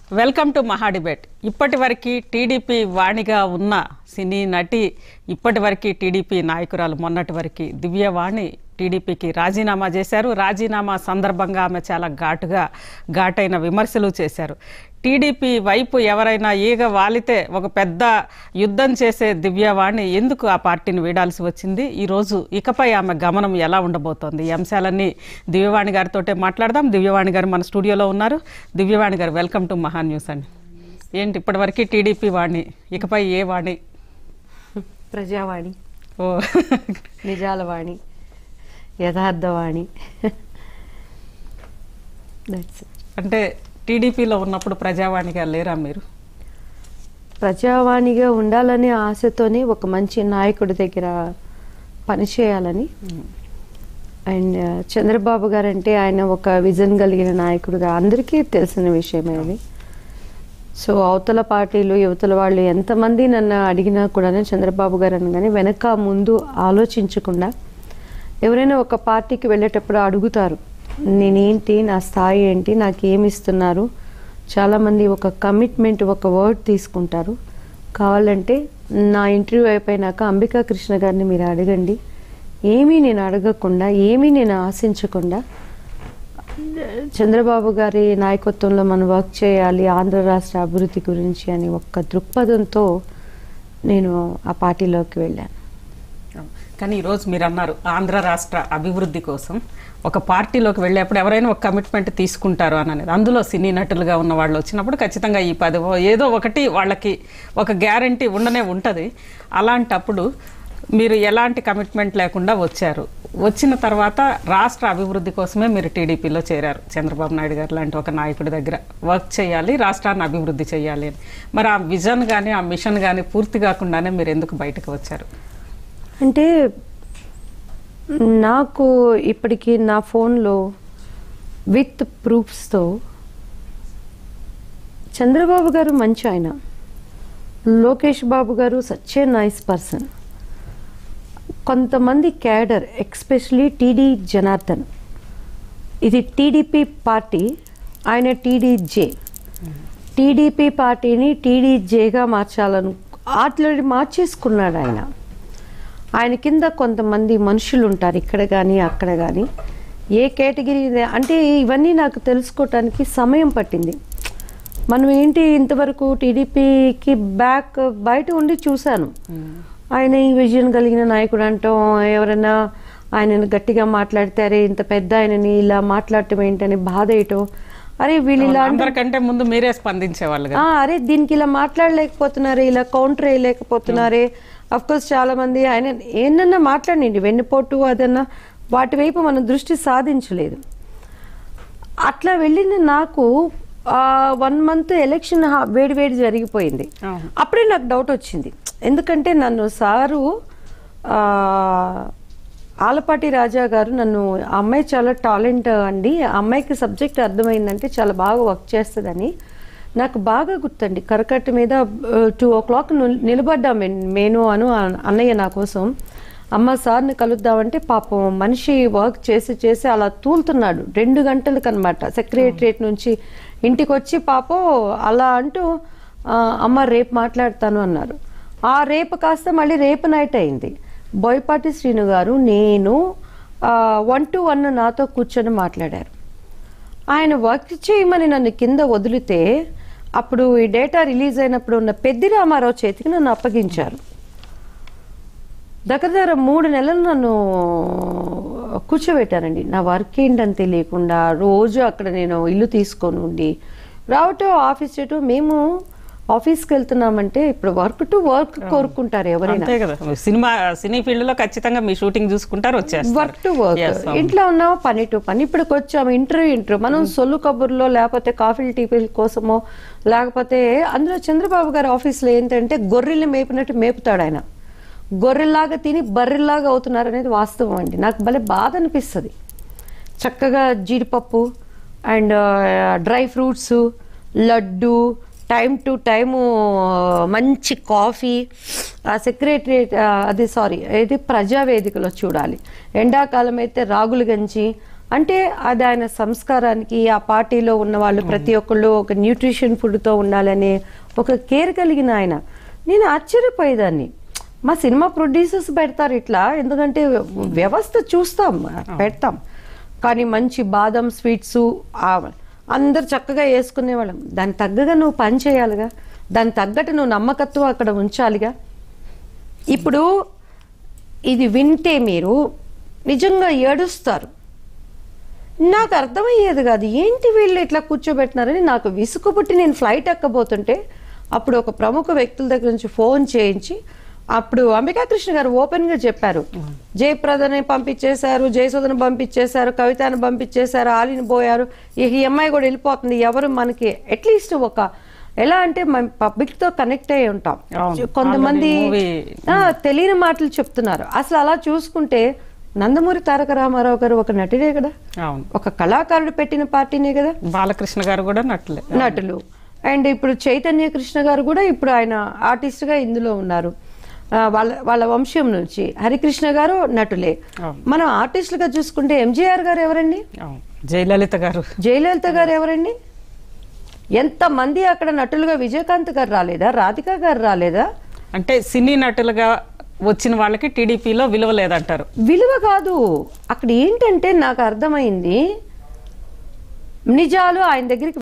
Welcome to Maha debate. ఇప్పటివరకు TDP వాణిగా ఉన్న సినీ నటి, ఇప్పటివరకు టీడీపీ నాయకురాలు మొన్నటి వరకు దివ్యవాణి టీడీపీకి రాజీనామా చేశారు. రాజీనామా సందర్భంగా ఆమె చాలా ఘాటైన విమర్శలు చేశారు. టీడీపీ వైపు ఎవరైనా ఈగ వాలితే ఒక పెద్ద యుద్ధం చేసే దివ్యవాణి ఎందుకు ఆ పార్టీని వీడాల్సి వచ్చింది? ఈరోజు ఇకపై ఆమె గమనం ఎలా ఉండబోతోంది? ఈ అంశాలన్నీ దివ్యవాణి గారితో మాట్లాడదాం. దివ్యవాణి గారు మన స్టూడియోలో ఉన్నారు. దివ్యవాణి గారు, వెల్కమ్ టు మహా న్యూస్ అండి. ఏంటి ఇప్పటివరకు టీడీపీ వాణి, ఇకపై ఏ వాణి? ప్రజావాణి, ఓ నిజాల వాణి, యథార్థవాణి. అంటే టీడీపీలో ఉన్నప్పుడు ప్రజావాణిగా లేరా మీరు? ప్రజావాణిగా ఉండాలనే ఆశతోనే ఒక మంచి నాయకుడి దగ్గర పనిచేయాలని. అండ్ చంద్రబాబు గారు అంటే ఆయన ఒక విజన్ కలిగిన నాయకుడుగా అందరికీ తెలిసిన విషయమే అది. సో అవతల పార్టీలు యువతల వాళ్ళు ఎంతమంది నన్ను అడిగినా కూడా చంద్రబాబు గారు అనగానే వెనక ముందు ఆలోచించకుండా ఎవరైనా ఒక పార్టీకి వెళ్ళేటప్పుడు అడుగుతారు, నేనేంటి, నా స్థాయి ఏంటి, నాకు ఏమి ఇస్తున్నారు. చాలామంది ఒక కమిట్మెంట్, ఒక వర్డ్ తీసుకుంటారు. కావాలంటే నా ఇంటర్వ్యూ అయిపోయినాక అంబికా కృష్ణ గారిని మీరు అడగండి. ఏమీ నేను అడగకుండా, ఏమీ నేను ఆశించకుండా చంద్రబాబు గారి నాయకత్వంలో మనం వర్క్ చేయాలి ఆంధ్ర రాష్ట్ర అభివృద్ధి గురించి అని ఒక్క దృక్పథంతో నేను ఆ పార్టీలోకి వెళ్ళాను. కానీ ఈరోజు మీరు అన్నారు ఆంధ్ర రాష్ట్ర అభివృద్ధి కోసం ఒక పార్టీలోకి వెళ్ళేప్పుడు ఎవరైనా ఒక కమిట్మెంట్ తీసుకుంటారు అని అనేది. అందులో సినీ నటులుగా ఉన్న వాళ్ళు వచ్చినప్పుడు ఖచ్చితంగా ఈ పదవో ఏదో ఒకటి వాళ్ళకి ఒక గ్యారంటీ ఉండనే ఉంటుంది. అలాంటప్పుడు మీరు ఎలాంటి కమిట్మెంట్ లేకుండా వచ్చారు. వచ్చిన తర్వాత రాష్ట్ర అభివృద్ధి కోసమే మీరు టీడీపీలో చేరారు. చంద్రబాబు నాయుడు గారు లాంటి ఒక నాయకుడి దగ్గర వర్క్ చేయాలి, రాష్ట్రాన్ని అభివృద్ధి చేయాలి అని. మరి ఆ విజన్ కానీ ఆ మిషన్ కానీ పూర్తి కాకుండానే మీరు ఎందుకు బయటకు వచ్చారు? అంటే నాకు ఇప్పటికీ నా ఫోన్లో విత్ ప్రూఫ్స్తో చంద్రబాబు గారు మంచి ఆయన, Lokesh Babu garu such a nice person, కొంతమంది క్యాడర్ ఎక్స్పెషలీ టీడీ జనార్దన్, ఇది టీడీపీ పార్టీ, ఆయన టీడీజే, టీడీపీ పార్టీని టీడీజేగా మార్చాలను ఆల్రెడీ మార్చేసుకున్నాడు ఆయన. ఆయన కింద కొంతమంది మనుషులు ఉంటారు, ఇక్కడ కానీ అక్కడ కానీ. ఏ కేటగిరీ అంటే ఇవన్నీ నాకు తెలుసుకోవటానికి సమయం పట్టింది. మనం ఏంటి ఇంతవరకు టీడీపీకి బయట ఉండి చూశాను. ఆయన ఈ విజన్ కలిగిన నాయకుడు అంటాం, ఎవరైనా ఆయనను గట్టిగా మాట్లాడితే అరే ఇంత పెద్ద ఆయనని ఇలా మాట్లాడటం ఏంటని బాధ వేయటం, అరే వీళ్ళు ఇలా అందరికంటే ముందు మీరే స్పందించేవాళ్ళు, అరే దీనికి ఇలా మాట్లాడలేకపోతున్నారే, ఇలా కౌంటర్ వేయలేకపోతున్నారే. అఫ్ కోర్స్ చాలా మంది ఆయన ఏంటన్నా మాట్లాడండి, వెన్నుపోటు అదన్నా వాటి వైపు మనం దృష్టి సాధించలేదు. అట్లా వెళ్ళిన నాకు 1 month ఎలక్షన్ వేడి జరిగిపోయింది. అప్పుడే నాకు డౌట్ వచ్చింది. ఎందుకంటే నన్ను సారు ఆలపాటి రాజా గారు నన్ను, ఆ అమ్మాయి చాలా టాలెంట్ అండి, ఆ అమ్మాయికి సబ్జెక్ట్ అర్థమైందంటే చాలా బాగా వర్క్ చేస్తుందని నాకు బాగా గుర్తండి. కరకట్ట మీద 2 o'clock నిలబడ్డా నేను అన్నయ్య నా కోసం. అమ్మ సార్ని కలుద్దామంటే పాపం మనిషి వర్క్ చేసి అలా తూలుతున్నాడు 2 గంటలకు అనమాట. సెక్రటరియట్ నుంచి ఇంటికి వచ్చి పాపం అలా అంటూ అమ్మ రేపు మాట్లాడతాను అన్నారు. ఆ రేపు కాస్త మళ్ళీ రేపు నైట్ అయింది. బోయపాటి శ్రీను గారు నేను 1 to 1 నాతో కూర్చొని మాట్లాడారు. ఆయన వర్క్ చేయమని నన్ను కింద వదిలితే అప్పుడు ఈ డేటా రిలీజ్ అయినప్పుడు ఉన్న పెద్ది రామారావు చేతికి నన్ను అప్పగించారు. దగ్గర 3 నెలలు నన్ను కూర్చోబెట్టారండి. నా వర్క్ ఏంటని తెలియకుండా రోజు అక్కడ నేను ఇల్లు తీసుకొని ఉండి రావటం ఆఫీస్ చేయటం. మేము ఆఫీస్కి వెళ్తున్నామంటే ఇప్పుడు వర్క్ టు వర్క్ కోరుకుంటారు ఎవరైనా. సినీ ఫీల్డ్ లో ఖచ్చితంగా మీ షూటింగ్ చూసుకుంటారు, వచ్చేస్తారు వర్క్ టు వర్క్. ఇంట్లో ఉన్నామో పని టు పని. ఇప్పటికి వచ్చాము ఇంటర్వ్యూ మనం సొల్లు కబుర్లో లేకపోతే కాఫీలు టీపీల కోసమో లేకపోతే అందులో చంద్రబాబు గారి ఆఫీస్లో ఏంటంటే గొర్రెల్ని మేపినట్టు మేపుతాడు ఆయన. గొర్రెల్లాగా తిని బర్రెల్లాగా అవుతున్నారు అనేది వాస్తవం అండి. నాకు భలే బాధ అనిపిస్తుంది. చక్కగా జీడిపప్పు and dry fruits, laddu, time to time మంచి కాఫీ, సెక్రటరియట్ ఇది ప్రజావేదికలో చూడాలి. ఎండాకాలం అయితే రాగులు గంజి, అంటే అది ఆయన సంస్కారానికి, ఆ పార్టీలో ఉన్న వాళ్ళు ప్రతి ఒక్కళ్ళు ఒక న్యూట్రిషన్ ఫుడ్తో ఉండాలనే ఒక కేర్ కలిగిన ఆయన. నేను ఆశ్చర్యపోయేదాన్ని. మా సినిమా ప్రొడ్యూసర్స్ పెడతారు ఇట్లా, ఎందుకంటే వ్యవస్థ చూస్తాం, పెడతాం, కానీ మంచి బాదం స్వీట్స్ అందరు చక్కగా వేసుకునేవాళ్ళం. దానికి తగ్గగా నువ్వు పని చేయాలిగా, దానికి తగ్గట్టు నువ్వు నమ్మకత్వం అక్కడ ఉంచాలిగా. ఇప్పుడు ఇది వింటే మీరు నిజంగా ఏడుస్తారు. నాకు అర్థమయ్యేది కాదు, ఏంటి వీళ్ళు ఇట్లా కూర్చోబెట్టినారని. నాకు విసుగు పుట్టి నేను ఫ్లైట్ ఎక్కబోతుంటే అప్పుడు ఒక ప్రముఖ వ్యక్తుల దగ్గర నుంచి ఫోన్ చేయించి, అప్పుడు అంబికా కృష్ణ గారు ఓపెన్ గా చెప్పారు, జయప్రదని పంపించేశారు, జయసుధను పంపించేశారు, కవితను పంపించేశారు, ఆలిని పోయారు, ఈ అమ్మాయి కూడా వెళ్ళిపోతుంది. ఎవరు మనకి అట్లీస్ట్ ఒక ఎలా అంటే మనం పబ్లిక్ తో కనెక్ట్ అయ్యి ఉంటాం. కొంతమంది తెలియని మాటలు చెప్తున్నారు. అసలు అలా చూసుకుంటే నందమూరి తారక రామారావు గారు ఒక నటుడే కదా, ఒక కళాకారుడు పెట్టిన పార్టీనే కదా. బాలకృష్ణ గారు కూడా నటులు. అండ్ ఇప్పుడు చైతన్య కృష్ణ గారు కూడా ఇప్పుడు ఆయన ఆర్టిస్ట్ గా ఇందులో ఉన్నారు. వాళ్ళ వంశం నుంచి హరికృష్ణ గారు నటులే. మనం ఆర్టిస్టులుగా చూసుకుంటే ఎంజీఆర్ గారు ఎవరండి? జయలలిత గారు ఎవరండి? ఎంత మంది అక్కడ నటులుగా? విజయకాంత్ గారు రాలేదా? రాధిక గారు రాలేదా? అంటే సినీ నటులుగా వచ్చిన వాళ్ళకి టీడీపీలో విలువ లేదంటారు. విలువ కాదు, అక్కడ ఏంటంటే నాకు అర్థమైంది, నిజాలు ఆయన దగ్గరికి